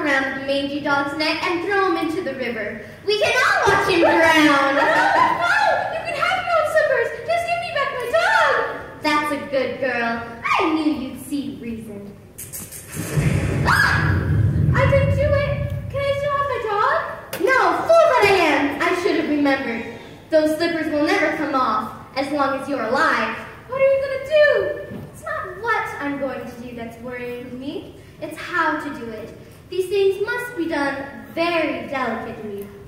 around the mangy dog's neck and throw him into the river. We can all watch him drown. No! You can have your own slippers. Just give me back my dog. That's a good girl. I knew you'd see reason. Ah! I didn't do it. Can I still have my dog? No, fool that I am. I should have remembered. Those slippers will never come off as long as you're alive. What are you going to do? It's not what I'm going to do that's worrying me. It's how to do it. These things must be done very delicately.